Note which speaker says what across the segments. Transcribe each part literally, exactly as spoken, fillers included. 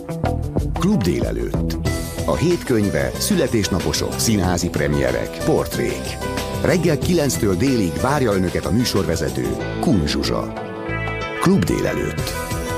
Speaker 1: Klub délelőtt. A hét könyve, születésnaposok, színházi premierek, portrék. Reggel kilenctől délig várja önöket a műsorvezető, Kun Zsuzsa. Klub délelőtt.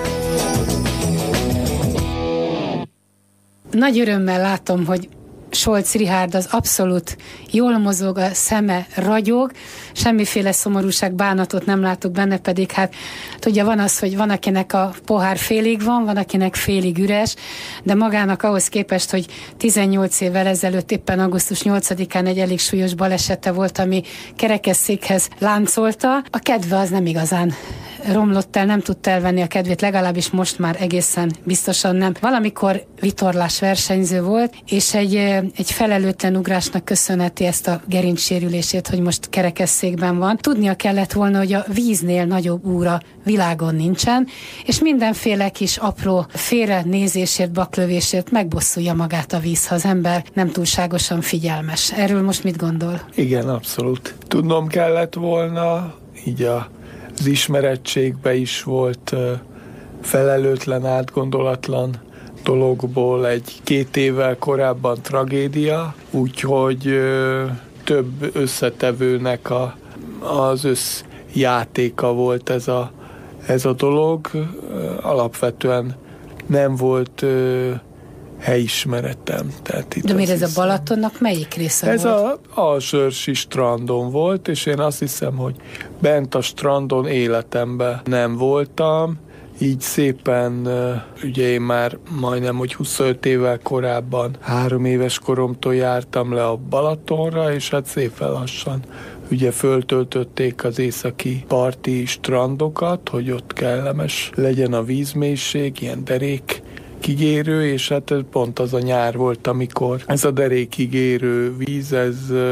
Speaker 2: Nagy örömmel látom, hogy Solc Richárd az abszolút jól mozog, a szeme ragyog, semmiféle szomorúság, bánatot nem látok benne, pedig hát tudja, van az, hogy van, akinek a pohár félig van, van, akinek félig üres, de magának ahhoz képest, hogy tizennyolc évvel ezelőtt, éppen augusztus nyolcadikán egy elég súlyos balesete volt, ami kerekesszékhez láncolta, a kedve az nem igazán romlott el, nem tudta elvenni a kedvét, legalábbis most már egészen biztosan nem. Valamikor vitorlás versenyző volt, és egy, egy felelőtlen ugrásnak köszönheti ezt a gerincsérülését, hogy most kerekesszékben van. Tudnia kellett volna, hogy a víznél nagyobb úra világon nincsen, és mindenféle kis apró félrenézésért, baklövésért megbosszulja magát a víz, ha az ember nem túlságosan figyelmes. Erről most mit gondol?
Speaker 3: Igen, abszolút. Tudnom kellett volna, így a az ismerettségbe is volt felelőtlen, átgondolatlan dologból egy két évvel korábban tragédia, úgyhogy több összetevőnek a, az összjátéka volt ez a, ez a dolog. Alapvetően nem volt helyismeretem. Tehát itt
Speaker 2: de miért ez
Speaker 3: hiszem,
Speaker 2: a Balatonnak melyik része
Speaker 3: ez
Speaker 2: volt?
Speaker 3: Ez a Alsörsi strandon volt, és én azt hiszem, hogy bent a strandon életemben nem voltam, így szépen, ugye én már majdnem, hogy huszonöt évvel korábban, három éves koromtól jártam le a Balatonra, és hát szépen lassan ugye föltöltötték az északi parti strandokat, hogy ott kellemes legyen a vízmélység, ilyen derék kigérő, és hát pont az a nyár volt, amikor ez a derékig érő víz, ez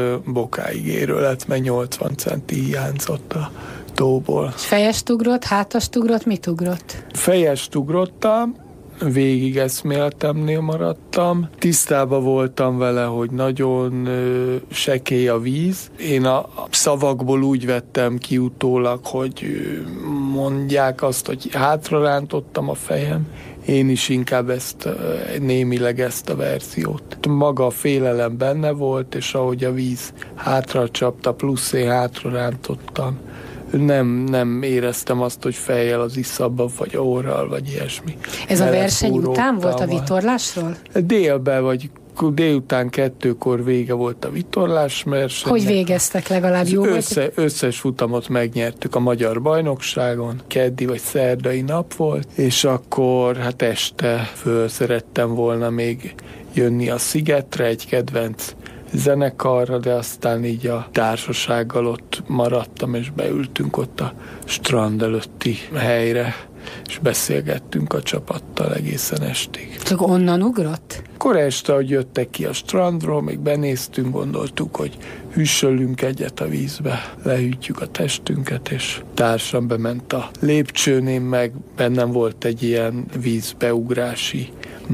Speaker 3: bokáig érő lett, mert nyolcvan centi hiányzott a tóból.
Speaker 2: És fejest ugrott, hátast ugrott, mit ugrott?
Speaker 3: Fejest ugrottam, végig eszméletemnél maradtam. Tisztában voltam vele, hogy nagyon ö, sekély a víz. Én a szavakból úgy vettem ki utólag, hogy ö, mondják azt, hogy hátrarántottam a fejem. Én is inkább ezt, némileg ezt a verziót. Maga a félelem benne volt, és ahogy a víz hátra csapta, plusz én hátra rántottam, nem, nem éreztem azt, hogy fejjel az iszabba, vagy orral, vagy ilyesmi.
Speaker 2: Ez a verseny után volt a vitorlásról?
Speaker 3: Délben, vagy délután kettőkor vége volt a vitorlás versenynek.
Speaker 2: Hogy végeztek, legalább jó
Speaker 3: össze,
Speaker 2: volt?
Speaker 3: Összes futamot megnyertük a magyar bajnokságon, keddi vagy szerdai nap volt, és akkor hát este föl szerettem volna még jönni a Szigetre, egy kedvenc zenekarra, de aztán így a társasággal ott maradtam, és beültünk ott a strand előtti helyre, és beszélgettünk a csapattal egészen estig.
Speaker 2: Csak onnan ugrott?
Speaker 3: Akkor este, hogy jöttek ki a strandról, még benéztünk, gondoltuk, hogy hüssölünk egyet a vízbe, lehűtjük a testünket, és társam bement a lépcsőn, én meg bennem volt egy ilyen vízbeugrási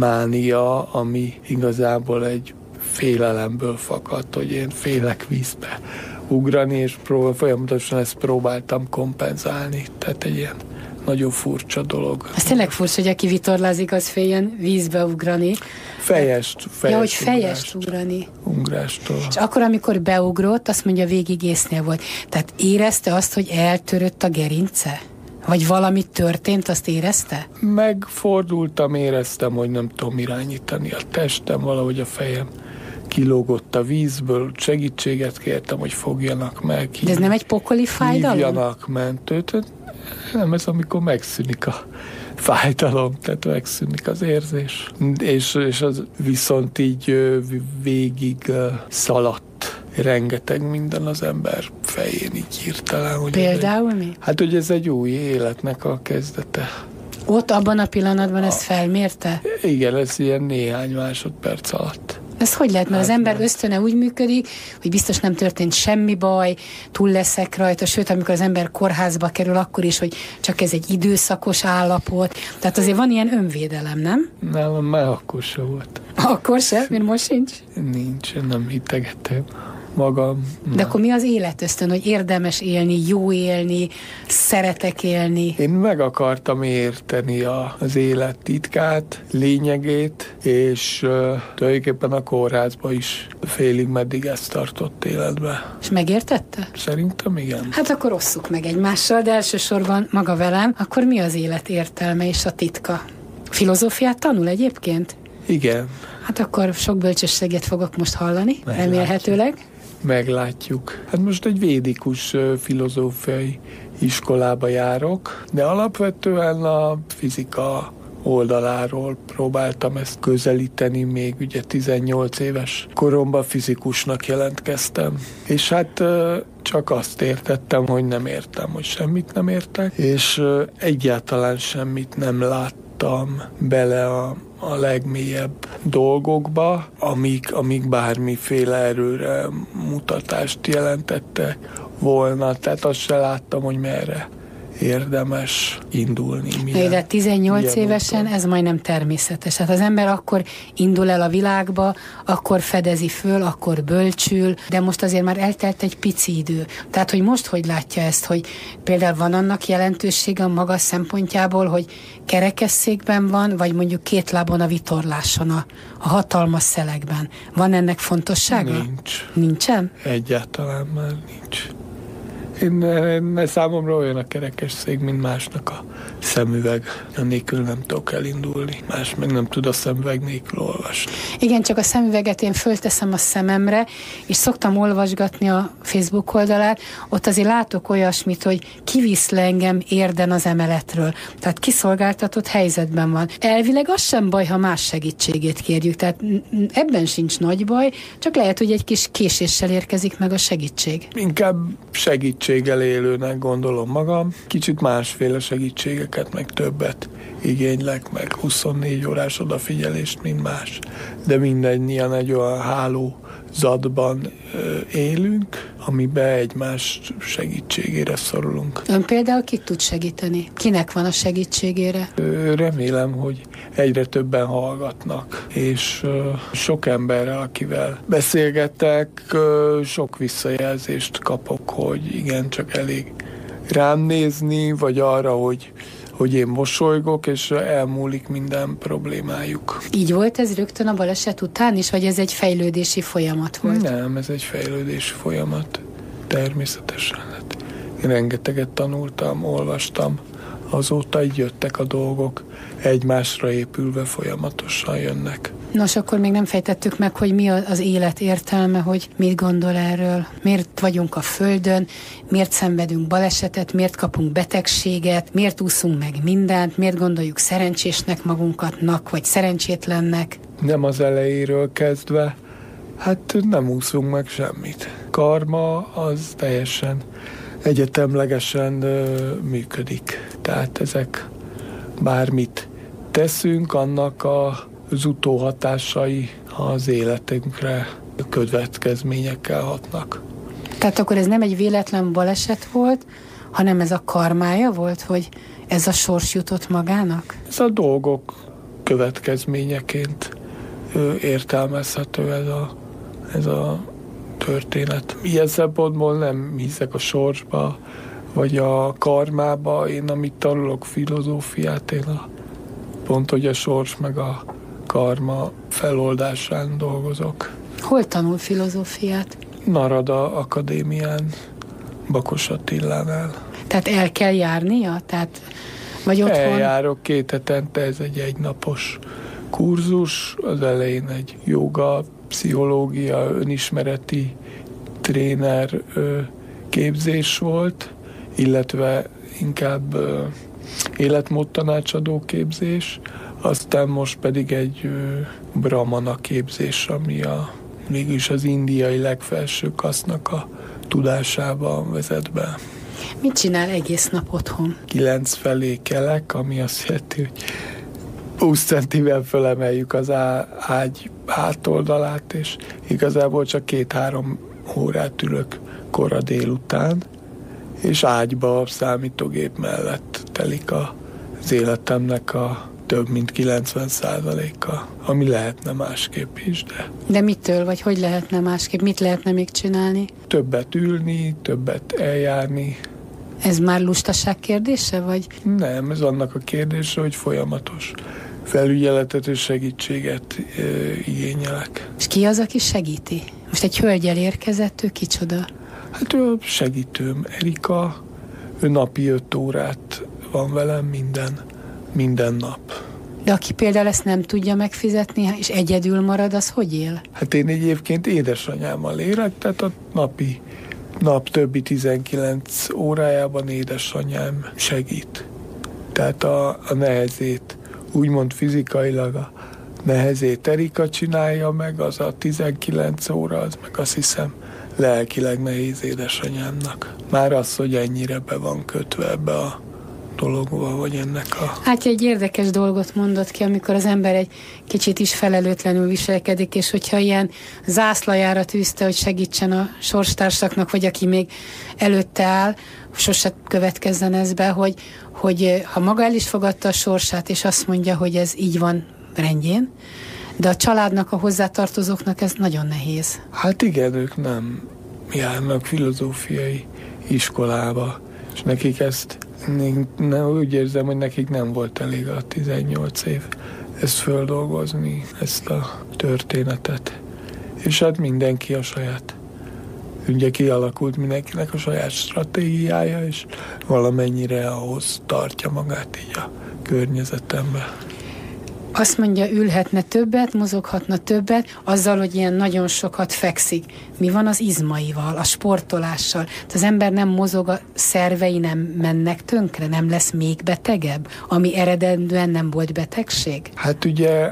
Speaker 3: mánia, ami igazából egy félelemből fakadt, hogy én félek vízbe ugrani, és prób- folyamatosan ezt próbáltam kompenzálni. Tehát egy ilyen nagyon furcsa dolog.
Speaker 2: Ez tényleg furcsa, hogy aki vitorlázik, az féljen vízbe ugrani.
Speaker 3: Fejest, fejest
Speaker 2: Ja, hogy fejest ugrani.
Speaker 3: Ugrástól.
Speaker 2: És akkor, amikor beugrott, azt mondja, végig észnél volt. Tehát érezte azt, hogy eltörött a gerince? Vagy valami történt, azt érezte?
Speaker 3: Megfordultam, éreztem, hogy nem tudom irányítani a testem, valahogy a fejem kilógott a vízből, segítséget kértem, hogy fogjanak meg.
Speaker 2: De ez nem egy pokoli fájdalom?
Speaker 3: Hívjanak mentőt. Nem, ez amikor megszűnik a fájdalom, tehát megszűnik az érzés. És, és az viszont így végig szaladt rengeteg minden az ember fején így hirtelen. Hogy
Speaker 2: például
Speaker 3: egy,
Speaker 2: mi?
Speaker 3: Hát, hogy ez egy új életnek a kezdete.
Speaker 2: Ott abban a pillanatban a... ezt felmérte?
Speaker 3: Igen, ez ilyen néhány másodperc alatt.
Speaker 2: Ez hogy lehet? Mert hát az ember nem. ösztöne úgy működik, hogy biztos nem történt semmi baj, túl leszek rajta, sőt, amikor az ember kórházba kerül, akkor is, hogy csak ez egy időszakos állapot. Tehát azért van ilyen önvédelem, nem?
Speaker 3: Nálam már akkor se volt.
Speaker 2: Akkor se? Mert most sincs?
Speaker 3: Nincs, nem hitegetem. magam.
Speaker 2: De akkor mi az életösztön, hogy érdemes élni, jó élni, szeretek élni?
Speaker 3: Én meg akartam érteni a, az élet titkát, lényegét, és uh, tulajdonképpen a kórházba is félig meddig ezt tartott életbe.
Speaker 2: És megértette?
Speaker 3: Szerintem igen.
Speaker 2: Hát akkor osszuk meg egymással, de elsősorban maga velem, akkor mi az élet értelme és a titka? Filozófiát tanul egyébként?
Speaker 3: Igen.
Speaker 2: Hát akkor sok bölcsességet fogok most hallani, meglátjuk. Remélhetőleg.
Speaker 3: Meglátjuk. Hát most egy védikus filozófiai iskolába járok, de alapvetően a fizika oldaláról próbáltam ezt közelíteni, még ugye tizennyolc éves koromban fizikusnak jelentkeztem. És hát csak azt értettem, hogy nem értem, hogy semmit nem értek, és egyáltalán semmit nem láttam bele a a legmélyebb dolgokba, amik, amik bármiféle erőre mutatást jelentettek volna. Tehát azt se láttam, hogy merre érdemes indulni. Milyen,
Speaker 2: de tizennyolc évesen úton. Ez majdnem természetes. Hát az ember akkor indul el a világba, akkor fedezi föl, akkor bölcsül, de most azért már eltelt egy pici idő. Tehát, hogy most hogy látja ezt, hogy például van annak jelentősége a maga szempontjából, hogy kerekesszékben van, vagy mondjuk két lábon a vitorláson, a, a hatalmas szelekben. Van ennek fontossága?
Speaker 3: Nincs.
Speaker 2: Nincsen?
Speaker 3: Egyáltalán már nincs. Én, én, számomra olyan a kerekesszék, mint másnak a szemüveg. Nélkül nem tudok elindulni. Más meg nem tud a szemüveg nélkül olvasni.
Speaker 2: Igen, csak a szemüveget én fölteszem a szememre, és szoktam olvasgatni a Facebook oldalát, ott azért látok olyasmit, hogy kivisz le engem érden az emeletről. Tehát kiszolgáltatott helyzetben van. Elvileg az sem baj, ha más segítségét kérjük. Tehát ebben sincs nagy baj, csak lehet, hogy egy kis késéssel érkezik meg a segítség.
Speaker 3: Inkább segítséggel élőnek gondolom magam. Kicsit másféle segítségeket, meg többet igénylek, meg huszonnégy órás odafigyelést, mint más. De mindannyian egy olyan hálózatban élünk, amiben egymás segítségére szorulunk.
Speaker 2: Ön például kit tud segíteni? Kinek van a segítségére?
Speaker 3: Remélem, hogy egyre többen hallgatnak, és sok emberrel, akivel beszélgetek, sok visszajelzést kapok, hogy igen, csak elég rám nézni, vagy arra, hogy hogy én mosolygok, és elmúlik minden problémájuk.
Speaker 2: Így volt ez rögtön a baleset után is, vagy ez egy fejlődési folyamat volt?
Speaker 3: Nem, ez egy fejlődési folyamat. Természetesen. Hát én rengeteget tanultam, olvastam, azóta így jöttek a dolgok, egymásra épülve folyamatosan jönnek.
Speaker 2: Nos, akkor még nem fejtettük meg, hogy mi az élet értelme, hogy mit gondol erről, miért vagyunk a Földön, miért szenvedünk balesetet, miért kapunk betegséget, miért úszunk meg mindent, miért gondoljuk szerencsésnek magunkatnak, vagy szerencsétlennek.
Speaker 3: Nem az elejéről kezdve, hát nem úszunk meg semmit. Karma az teljesen egyetemlegesen ö, működik. Tehát ezek bármit teszünk, annak a az utóhatásai az életünkre következményekkel hatnak.
Speaker 2: Tehát akkor ez nem egy véletlen baleset volt, hanem ez a karmája volt, hogy ez a sors jutott magának?
Speaker 3: Ez a dolgok következményeként értelmezhető ez a, ez a történet. Ilyen szempontból nem hiszek a sorsba, vagy a karmába. Én amit tanulok filozófiát, én a, pont, hogy a sors meg a karma feloldásán dolgozok.
Speaker 2: Hol tanul filozófiát?
Speaker 3: Narada Akadémián, Bakos Attilánál.
Speaker 2: Tehát el kell járnia? Tehát, vagy otthon?
Speaker 3: Eljárok két hetente, ez egy egynapos kurzus. Az elején egy joga, pszichológia, önismereti tréner képzés volt, illetve inkább életmódtanácsadó képzés. Aztán most pedig egy ö, brahmana képzés, ami a, mégis az indiai legfelső kasznak a tudásába vezet be.
Speaker 2: Mit csinál egész nap otthon?
Speaker 3: Kilenc felé kelek, ami azt jelenti, hogy húsz centivel fölemeljük az á, ágy hátoldalát, és igazából csak két-három órát ülök kora délután, és ágyba a számítógép mellett telik a, az életemnek a több mint kilencven százalékkal, ami lehetne másképp is, de...
Speaker 2: De mitől, vagy hogy lehetne másképp? Mit lehetne még csinálni?
Speaker 3: Többet ülni, többet eljárni.
Speaker 2: Ez már lustaság kérdése, vagy?
Speaker 3: Nem, ez annak a kérdése, hogy folyamatos felügyeletet és segítséget e, igényelek.
Speaker 2: És ki az, aki segíti? Most egy hölgyel érkezett, ő kicsoda?
Speaker 3: Hát ő segítőm, Erika, ő napi öt órát van velem minden, minden nap.
Speaker 2: De aki például ezt nem tudja megfizetni, és egyedül marad, az hogy él?
Speaker 3: Hát én egyébként édesanyámmal élek, tehát a napi nap többi tizenkilenc órájában édesanyám segít. Tehát a, a nehezét, úgymond fizikailag a nehezét Erika csinálja meg, az a tizenkilenc óra, az meg azt hiszem lelkileg nehéz édesanyámnak. Már az, hogy ennyire be van kötve ebbe a dologba, vagy ennek a...
Speaker 2: Hát egy érdekes dolgot mondott ki, amikor az ember egy kicsit is felelőtlenül viselkedik, és hogyha ilyen zászlajára tűzte, hogy segítsen a sorstársaknak, vagy aki még előtte áll, sose következzen ez be, hogy, hogy ha maga el is fogadta a sorsát, és azt mondja, hogy ez így van rendjén, de a családnak, a hozzátartozóknak ez nagyon nehéz.
Speaker 3: Hát igen, ők nem járnak filozófiai iskolába, és nekik ezt nem, úgy érzem, hogy nekik nem volt elég a tizennyolc év ezt földolgozni, ezt a történetet. És hát mindenki a saját, ugye kialakult mindenkinek a saját stratégiája, és valamennyire ahhoz tartja magát így a környezetemben.
Speaker 2: Azt mondja, ülhetne többet, mozoghatna többet, azzal, hogy ilyen nagyon sokat fekszik. Mi van az izmaival, a sportolással? Az ember nem mozog, a szervei nem mennek tönkre, nem lesz még betegebb, ami eredendően nem volt betegség?
Speaker 3: Hát ugye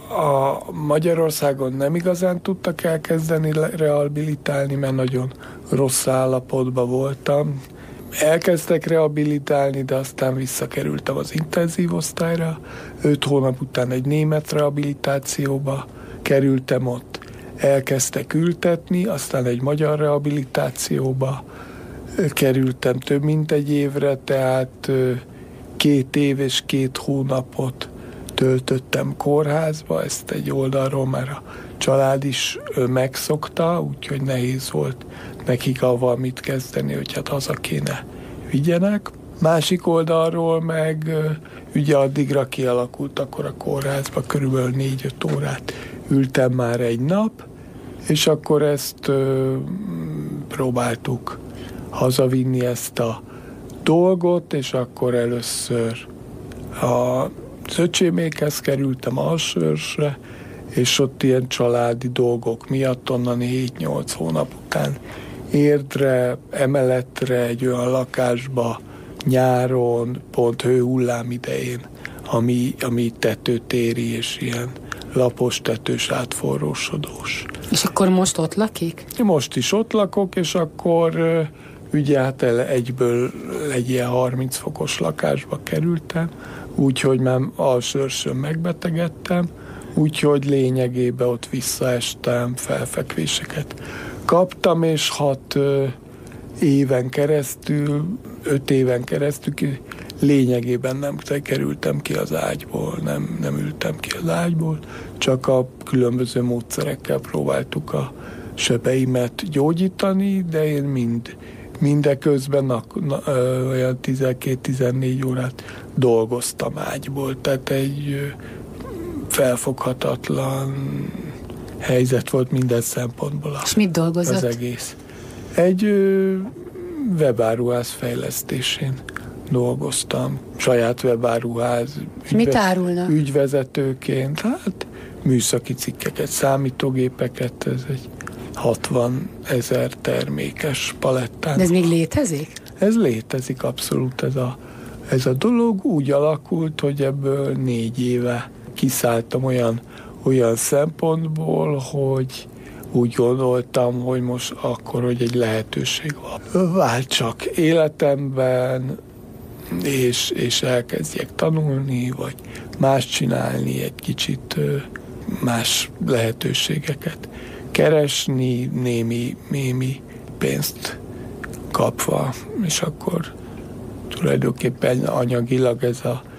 Speaker 3: a Magyarországon nem igazán tudtak elkezdeni rehabilitálni, mert nagyon rossz állapotban voltam. Elkezdtek rehabilitálni, de aztán visszakerültem az intenzív osztályra. Öt hónap után egy német rehabilitációba kerültem, ott elkezdtek ültetni, aztán egy magyar rehabilitációba kerültem több mint egy évre, tehát két év és két hónapot töltöttem kórházba, ezt egy oldalról már a család is megszokta, úgyhogy nehéz volt nekik avval mit kezdeni, hogy hát haza kéne vigyenek. Másik oldalról meg ugye addigra kialakult akkor a kórházba, körülbelül négy-öt órát ültem már egy nap, és akkor ezt ö, próbáltuk hazavinni ezt a dolgot, és akkor először a öcsémékhez kerültem Alsőrsre, és ott ilyen családi dolgok miatt onnan hét-nyolc hónap után Érdre, emeletre egy olyan lakásba nyáron, pont hőhullám idején, ami, ami tetőt éri, és ilyen lapos tetős, átforrósodós.
Speaker 2: És akkor most ott lakik?
Speaker 3: Most is ott lakok, és akkor ugye hát egyből egy ilyen harminc fokos lakásba kerültem, úgyhogy már Alsőrsön megbetegedtem, úgyhogy lényegében ott visszaestem, felfekvéseket kaptam, és hat ö, éven keresztül, öt éven keresztül lényegében nem kerültem ki az ágyból, nem, nem ültem ki az ágyból, csak a különböző módszerekkel próbáltuk a sebeimet gyógyítani, de én mind, mindeközben na, na, ö, olyan tizenkét-tizennégy órát dolgoztam ágyból, tehát egy ö, felfoghatatlan helyzet volt minden szempontból.
Speaker 2: És mit dolgozott?
Speaker 3: Az egész. Egy ö, webáruház fejlesztésén dolgoztam. Saját webáruház.
Speaker 2: Ügyve, mit árulna?
Speaker 3: Ügyvezetőként. Hát műszaki cikkeket, számítógépeket, ez egy hatvan ezer termékes palettán.
Speaker 2: De ez még létezik?
Speaker 3: Ez létezik abszolút, ez a, ez a dolog. Úgy alakult, hogy ebből négy éve kiszálltam olyan olyan szempontból, hogy úgy gondoltam, hogy most akkor, hogy egy lehetőség van. Váltsak életemben, és, és elkezdjek tanulni, vagy más csinálni, egy kicsit más lehetőségeket keresni, némi, némi pénzt kapva, és akkor tulajdonképpen anyagilag ez a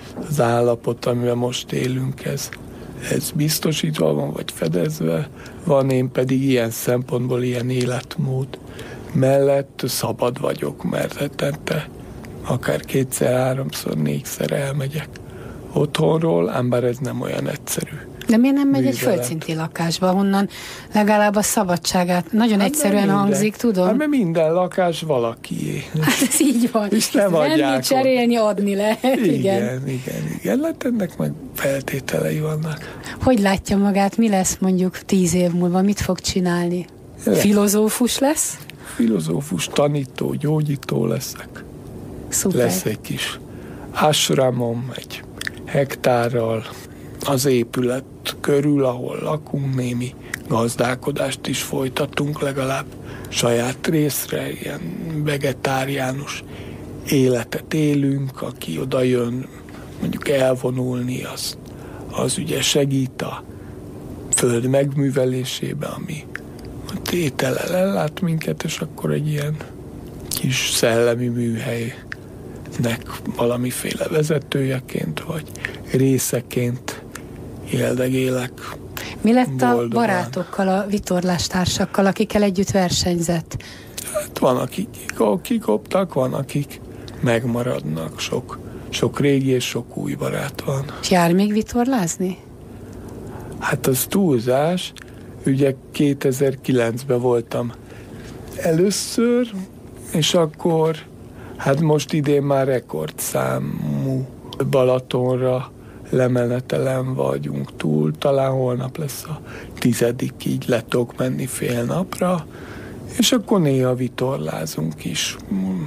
Speaker 3: az állapot, amiben most élünk, ez, ez biztosítva van, vagy fedezve van, én pedig ilyen szempontból, ilyen életmód mellett szabad vagyok, mert hetente akár kétszer, háromszor, négyszer elmegyek otthonról, ám bár ez nem olyan egyszerű.
Speaker 2: De miért nem megy egy földszinti lakásba, honnan legalább a szabadságát nagyon hát egyszerűen hangzik, minden, tudom?
Speaker 3: Hát mert minden lakás valakié.
Speaker 2: Hát ez így van.
Speaker 3: És nem adják.
Speaker 2: Venni, cserélni, adni le.
Speaker 3: Igen, igen, igen. igen. Hát ennek meg feltételei vannak.
Speaker 2: Hogy látja magát, mi lesz mondjuk tíz év múlva, mit fog csinálni? Le. Filozófus lesz?
Speaker 3: Filozófus, tanító, gyógyító leszek.
Speaker 2: Szuper.
Speaker 3: Lesz egy kis ashramom, egy hektárral az épület körül, ahol lakunk, némi gazdálkodást is folytatunk, legalább saját részre, ilyen vegetáriánus életet élünk, aki oda jön mondjuk elvonulni, az, az ugye segít a föld megművelésébe, ami a tétellel ellát minket, és akkor egy ilyen kis szellemi műhelynek valamiféle vezetőjeként, vagy részeként éldegélek.
Speaker 2: Mi lett
Speaker 3: boldogan.
Speaker 2: A barátokkal, a vitorlástársakkal, akikkel együtt versenyzett?
Speaker 3: Hát van, akik kikoptak, van, akik megmaradnak. Sok, sok régi és sok új barát van.
Speaker 2: És jár még vitorlázni?
Speaker 3: Hát az túlzás. Ugye kétezer-kilencben voltam először, és akkor hát most idén már rekordszámú Balatonra lemenetelen vagyunk túl, talán holnap lesz a tizedik, így le tudok menni fél napra, és akkor néha vitorlázunk is.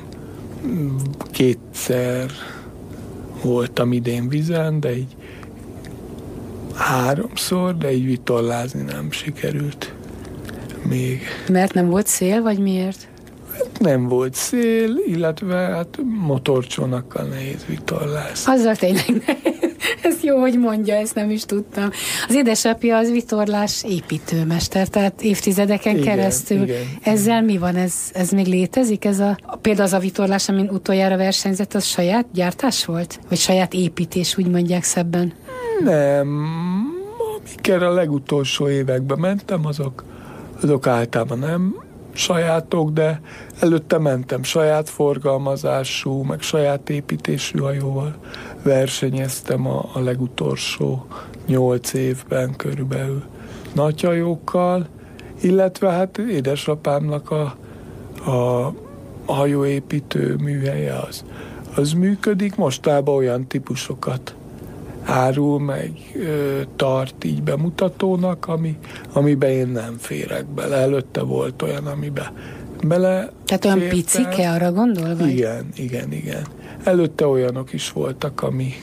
Speaker 3: Kétszer voltam idén vizen, de így háromszor, de így vitorlázni nem sikerült még.
Speaker 2: Mert nem volt szél, vagy miért?
Speaker 3: Hát nem volt szél, illetve hát motorcsónakkal nehéz vitorlázni.
Speaker 2: Azzal tényleg nehéz. Ez jó, hogy mondja, ezt nem is tudtam. Az édesapja az vitorlás építőmester, tehát évtizedeken igen, keresztül.
Speaker 3: Igen,
Speaker 2: Ezzel
Speaker 3: igen.
Speaker 2: mi van? Ez, ez még létezik? Ez a, például az a vitorlás, amin utoljára versenyzett, az saját gyártás volt? Vagy saját építés, úgy mondják szebben?
Speaker 3: Nem. Amikkel a legutolsó években mentem, azok, azok általában nem sajátok, de előtte mentem saját forgalmazású, meg saját építésű hajóval versenyeztem a, a legutolsó nyolc évben körülbelül nagyhajókkal, illetve hát édesapámnak a, a hajóépítő műhelye az, az működik, mostában olyan típusokat árul, meg ö, tart így bemutatónak, ami, amiben én nem férek bele. Előtte volt olyan, amiben bele
Speaker 2: Tehát olyan
Speaker 3: fértem.
Speaker 2: picike, arra gondol? Vagy?
Speaker 3: Igen, igen, igen. Előtte olyanok is voltak, amik,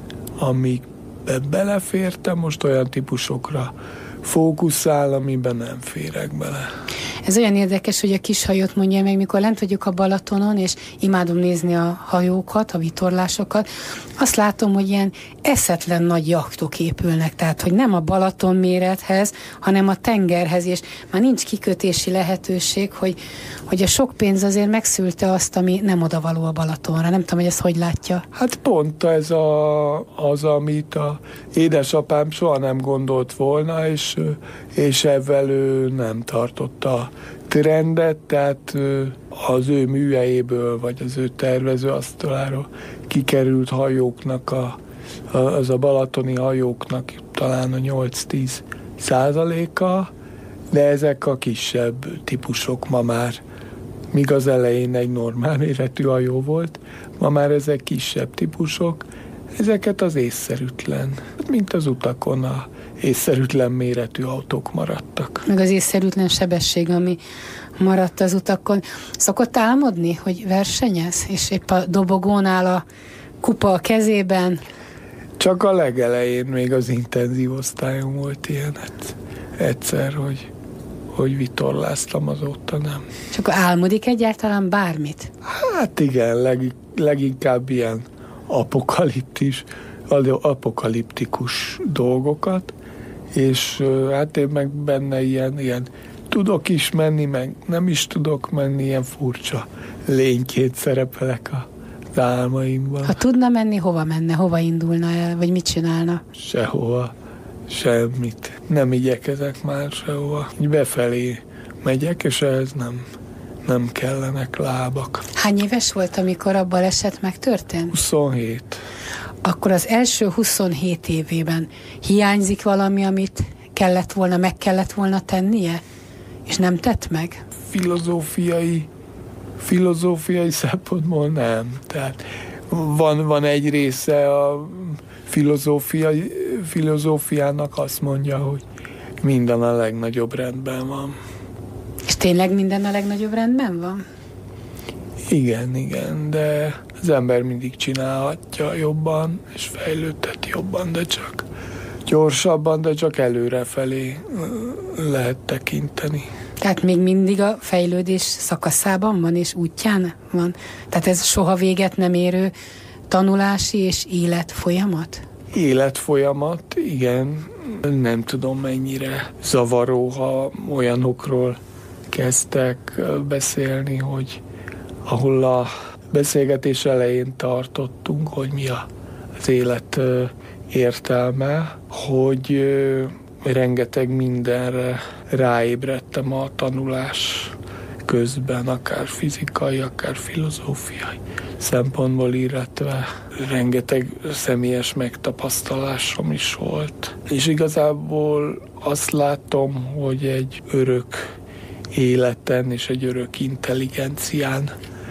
Speaker 3: amikbe belefértem, most olyan típusokra fókuszál, amiben nem férek bele.
Speaker 2: Ez olyan érdekes, hogy a kis hajót mondja meg, mikor lent vagyok a Balatonon, és imádom nézni a hajókat, a vitorlásokat, azt látom, hogy ilyen eszetlen nagy jachtok épülnek, tehát, hogy nem a Balaton mérethez, hanem a tengerhez, és már nincs kikötési lehetőség, hogy, hogy a sok pénz azért megszülte azt, ami nem odavaló a Balatonra. Nem tudom, hogy ezt hogy látja.
Speaker 3: Hát pont ez a, az, amit a édesapám soha nem gondolt volna, és, és ezzel ő nem tartotta trendet, tehát az ő műhelyéből, vagy az ő tervezőasztaláról kikerült hajóknak, a, az a balatoni hajóknak talán a nyolc-tíz százaléka, de ezek a kisebb típusok ma már, míg az elején egy normál méretű hajó volt, ma már ezek kisebb típusok, ezeket az észszerűtlen, mint az utakon a észszerűtlen méretű autók maradtak.
Speaker 2: Meg az észszerűtlen sebesség, ami maradt az utakon. Szokott álmodni, hogy versenyez, és épp a dobogón áll a kupa a kezében?
Speaker 3: Csak a legelején még az intenzív osztályon volt ilyen, hát egyszer, hogy, hogy vitorláztam, azóta nem.
Speaker 2: Csak álmodik egyáltalán bármit?
Speaker 3: Hát igen, leg, leginkább ilyen apokaliptis, apokaliptikus dolgokat, és hát én meg benne ilyen, ilyen tudok is menni, meg nem is tudok menni, ilyen furcsa lényként szerepelek a álmaimban.
Speaker 2: Ha tudna menni, hova menne, hova indulna el, vagy mit csinálna?
Speaker 3: Sehova, semmit. Nem igyekezek már sehova. Így befelé megyek, és ez nem, nem kellenek lábak.
Speaker 2: Hány éves volt, amikor a baleset megtörtént?
Speaker 3: huszonhét.
Speaker 2: Akkor az első huszonhét évében hiányzik valami, amit kellett volna, meg kellett volna tennie, és nem tett meg?
Speaker 3: Filozófiai, filozófiai szempontból nem. Tehát van, van egy része a filozófiai, filozófiának azt mondja, hogy minden a legnagyobb rendben van.
Speaker 2: És tényleg minden a legnagyobb rendben van?
Speaker 3: Igen, igen, de az ember mindig csinálhatja jobban, és fejlődhet jobban, de csak gyorsabban, de csak előrefelé lehet tekinteni.
Speaker 2: Tehát még mindig a fejlődés szakaszában van, és útján van? Tehát ez soha véget nem érő tanulási és életfolyamat?
Speaker 3: Életfolyamat, igen. Nem tudom, mennyire zavaró, ha olyanokról kezdtek beszélni, hogy ahol a beszélgetés elején tartottunk, hogy mi az élet értelme, hogy rengeteg mindenre ráébredtem a tanulás közben, akár fizikai, akár filozófiai szempontból, illetve rengeteg személyes megtapasztalásom is volt. És igazából azt látom, hogy egy örök életen és egy örök intelligencián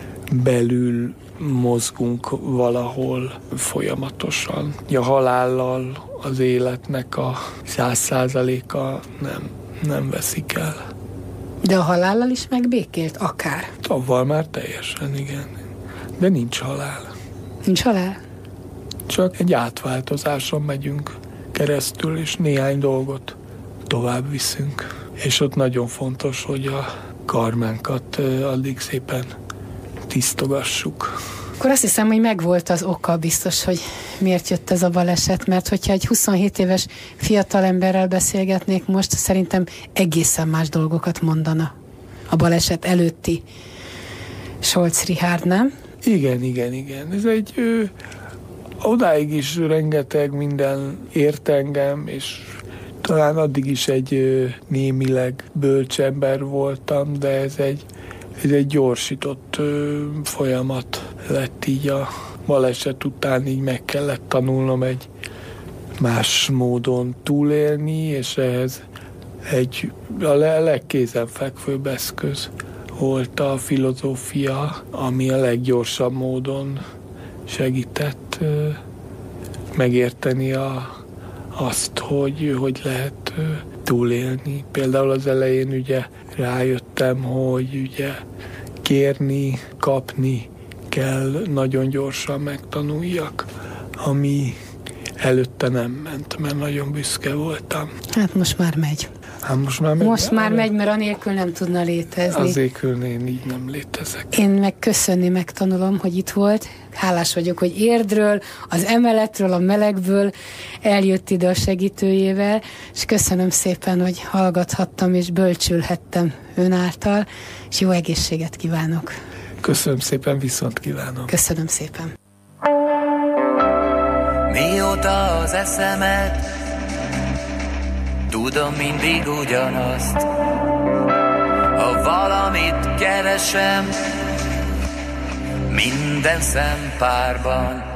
Speaker 3: belül mozgunk valahol folyamatosan. A halállal az életnek a száz százaléka nem, nem veszik el.
Speaker 2: De a halállal is megbékélt? Akár?
Speaker 3: Avval már teljesen, igen. De nincs halál.
Speaker 2: Nincs halál?
Speaker 3: Csak egy átváltozáson megyünk keresztül, és néhány dolgot tovább viszünk. És ott nagyon fontos, hogy a karmánkat addig szépen tisztogassuk.
Speaker 2: Akkor azt hiszem, hogy megvolt az oka biztos, hogy miért jött ez a baleset, mert hogyha egy huszonhét éves fiatalemberrel beszélgetnék most, szerintem egészen más dolgokat mondana a baleset előtti Scholz Richárd, nem?
Speaker 3: Igen, igen, igen. Ez egy ő, odáig is rengeteg minden ért engem, és talán addig is egy ö, némileg bölcs ember voltam, de ez egy, ez egy gyorsított ö, folyamat lett így a baleset után, így meg kellett tanulnom egy más módon túlélni, és ehhez egy a legkézenfekvőbb eszköz volt a filozófia, ami a leggyorsabb módon segített ö, megérteni a azt, hogy hogy lehet túlélni. Például az elején ugye rájöttem, hogy ugye kérni, kapni kell, nagyon gyorsan megtanuljak, ami előtte nem ment, mert nagyon büszke voltam.
Speaker 2: Hát most már megy.
Speaker 3: Hát most már megy.
Speaker 2: Most már megy, mert anélkül nem tudna létezni.
Speaker 3: Azért én így nem létezek.
Speaker 2: Én meg köszönni megtanulom, hogy itt volt. Hálás vagyok, hogy Érdről, az emeletről, a melegből eljött ide a segítőjével, és köszönöm szépen, hogy hallgathattam és bölcsülhettem ön által, és jó egészséget kívánok.
Speaker 3: Köszönöm szépen, viszont kívánom.
Speaker 2: Köszönöm szépen.
Speaker 4: Mióta az eszemet, tudom mindig ugyanazt. Ha valamit keresem, minden szempárban